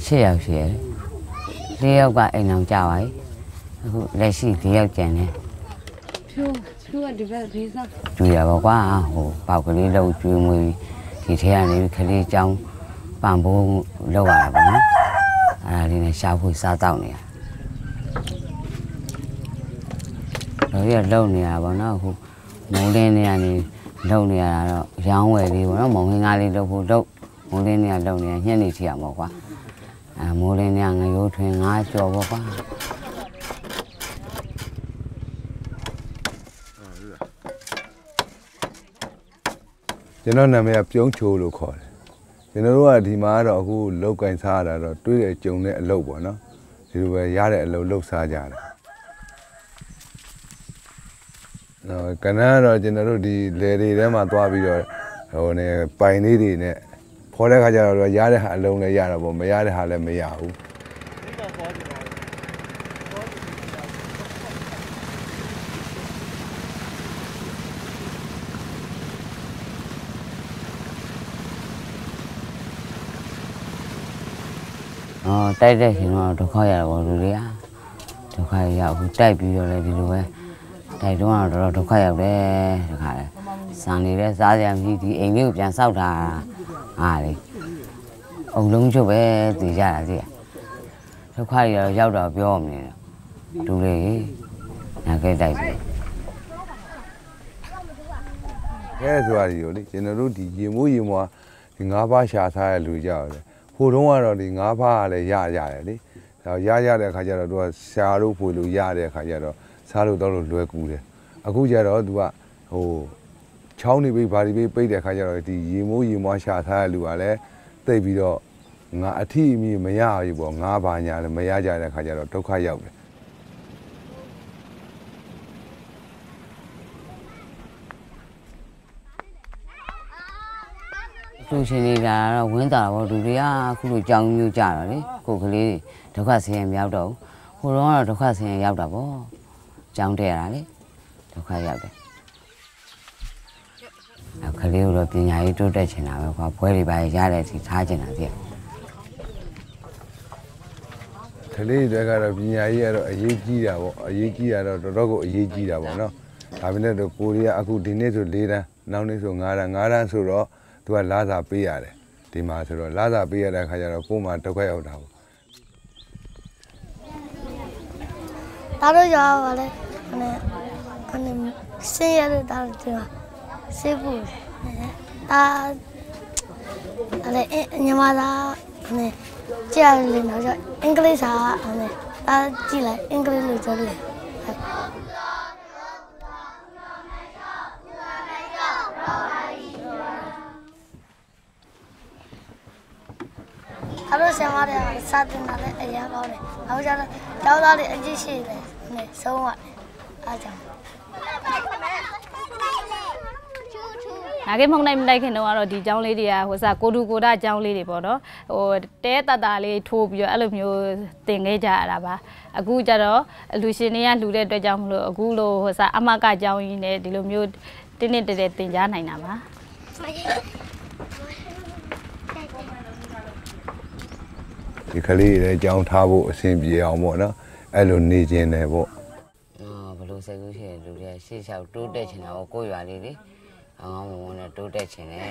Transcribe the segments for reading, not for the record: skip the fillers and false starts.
6 ယောက်ရှိတယ်4 ယောက်ကအိမ်အောင်ကြပါပြီအခုလက်ရှိ4 ယောက်ကျန်တယ်ဖြူကဒီဘက်ဖေးစားကျွေးရပါကွာဟိုပေါက်ကလေးလောက်ကျွေးမွေးဒီထဲကနေခလေးចောင်းပံပိုးလောက်ရတာပေါ့နော်အဲ့ဒါလေးနဲ့ရှားဖို့စားတောက်နေရတော့ရလုံနေရပါတော့အခုမုံလင်းနေရနေလုံနေရတာတော့ရောင်းဝယ်လေးပေါ့နော်မုံဟင်းကားလေးလုပ်ဖို့လုပ်မုံလင်းနေရလုံနေရညှက်နေထီရမှာကွာမိုးလင်းနေငရိုးထွင်ငါးကြော်ပေါ့ကွာကျွန်တော်နာမည်ကပြုံးချိုလို့ခေါ်တယ်ကျွန်တော်တို့ကဒီမှာတော့အခုလောက်ကင်စားရတာတော့တွေးတဲ့ကြုံတဲ့အလုပ်ပေါ့နော်ဒီလိုပဲရတဲ့အလုပ်လုပ်စားကြတာကနန်းတော့ကျွန်တော်တို့ဒီလေတွေထဲမှာသွားပြီးတော့ဟိုနေပိုင်လေးတွေနဲ့ဖော်တဲ့ခါကျတော့ရတဲ့ဟာအလုံးလည်းရတာပေါ့မရတဲ့ဟာလည်းမရဘူးတိုက်တဲ့ရှင်တော့ဒုက္ခရတာပေါ့လူတွေကဒုက္ခရောက်ဘူးတိုက်ပြီးတော့လည်းဒီလိုပဲတိုက်တော့တော့ဒုက္ခရောက်တယ်တခါလဲစံနေတဲ့စားကြမရှိဒီအိမ်လေးကိုပြန်ဆောက်တာဟာလေအုံလုံးချုပ်ပဲတည်ကြတာသိရဒုက္ခရောက်တော့ပြောမနေလူတွေနာခဲ့တိုက်ပြီခဲဆိုတာဒီကိုလေကျွန်တော်တို့ဒီရေမိုးရေမွားဒီ၅ပါးရှာထားတဲ့လူကြောက်တယ်ဟိုတုန်းကတော့ဒီ၅ပါးကလည်းရရတယ်လေဒါရတဲ့အခါကျတော့သူကရှာလို့ဖွေလို့ရတဲ့အခါကျတော့စားလို့တော့လွယ်ကူတယ်အခုကျတော့သူကဟိုချောင်းနေပြီးဘာဒီပိတ်တဲ့အခါကျတော့ဒီရေမိုးရေမွားရှာထားတဲ့လူကလည်းတိတ်ပြီးတော့ငါအထီးအမိမရဘူးပေါ့ငါဘာညာလည်းမရကြတဲ့အခါကျတော့ဒုက္ခရောက်တယ်လူရှင်တွေကဝင်းတာပေါ့လူတွေကအခုလိုကြောင်းမျိုးကြတာလေကိုကလေးဒုက္ခဆင်းရဲမရောက်တော့ဟိုတော့ဒုက္ခဆင်းရဲရောက်တာပေါ့ကြောင်းတဲ့ရတာလေဒုက္ခရောက်တယ်ကလေးတို့ပညာရေးတိုးတက်ချင်တာပဲကွာဘွဲတွေပါရတဲ့စီထားချင်တာတည်းကလေးတွေကတော့ပညာရေးကတော့အရေးကြီးတာပေါ့အရေးကြီးတာတော့တော်တော်ကိုအရေးကြီးတာပေါ့နော်ဒါပေမဲ့တော့ကိုရီးယားအခုဒီနေ့ဆို4တန်းနောက်နေ့ဆို5တန်းဆိုတော့သူကလာစာပေးရတယ်ဒီမှာဆိုတော့လာစာပေးရတဲ့ခါကျတော့ကိုယ်မှဒုက္ခရောက်တာပေါ့ဒါတို့ရောပါလေအနေစင်းရတဲ့ဒါတို့ကစေဘူးဒါအဲ့ညီမသားအနေကြားနေတော့အင်္ဂလိပ်စာအနေဒါကြည့်လိုက်အင်္ဂလိပ်လိုပြောလို့အဲ့လိုဆရာမတွေစာတင်တာလည်းအရင်ကောင်းတယ်။အခုကျတော့ကျောင်းသားတွေအကြည့်ရှိတယ်။နဲ့ဆုံးရတယ်။အားကြောင့်နာကေမုံနိုင်မတိုက်ခင်တော့ဒီကျောင်းလေးတွေကဟိုစားကိုတူကိုဒကျောင်းလေးတွေပေါ့နော်ဟိုတဲတတလေးထိုးပြီးတော့အဲ့လိုမျိုးတင်ခဲ့ကြရတာပါအခုကျတော့လူရှင်တွေကလှူတဲ့အတွက်ကြောင့်မလို့အခုလိုဟိုစားအမကကျောင်းကြီးနဲ့ဒီလိုမျိုးတင်းတင်းတဲတဲတင်ကြားနိုင်တာပါဒီကလေးတွေကြောင်းထားဖို့အဆင်ပြေအောင်ပေါ့နော်အဲ့လိုနေကျင်တယ်ပေါ့ဘလို့စိတ်ကူးရှိတဲ့လူတွေရှေ့လျှောက်တိုးတက်ချင်တာကိုကိုရွာလေးလေအောင်အောင်မုံနဲ့တိုးတက်ချင်တယ်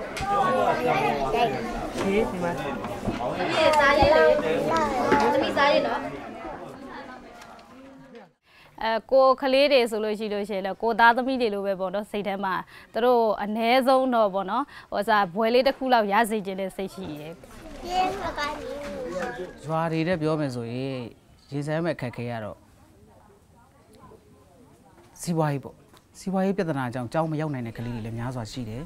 ဒီမှာစားရည်လေသမီးစားရည်နော်ကိုကလေးတွေဆိုလို့ရှိရင်လည်းကိုသားသမီးတွေလိုပဲပေါ့နော်စိတ်ထဲမှာသူတို့အ ਨੇ ဆုံးတော့ပေါ့နော်ဟိုစားဘွယ်လေးတစ်ခုလောက်ရစေချင်တဲ့စိတ်ရှိရဲ့ရွာတွေတဲ့ပြောမယ်ဆိုရင်ရေစမ်းမဲ့ခက်ခဲရတော့စီးပွားရေးပေါ့စီးပွားရေးပြဿနာအကြောင်းကြောင်းမရောက်နိုင်တဲ့ကလေးတွေလည်းများစွာရှိတယ်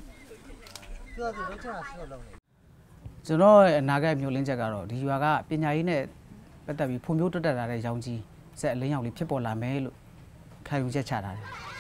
ကျွန်တော်အနာဂတ်မျိုးလင်းချက်ကတော့ဒီရွာကပညာရေးနဲ့ပတ်သက်ပြီးဖွံ့ဖြိုးတိုးတက်လာတဲ့ရောင်ကြီးဆက်အလင်းရောင်လေးဖြစ်ပေါ်လာမယ်လို့ခံယူချက်ချထားတယ်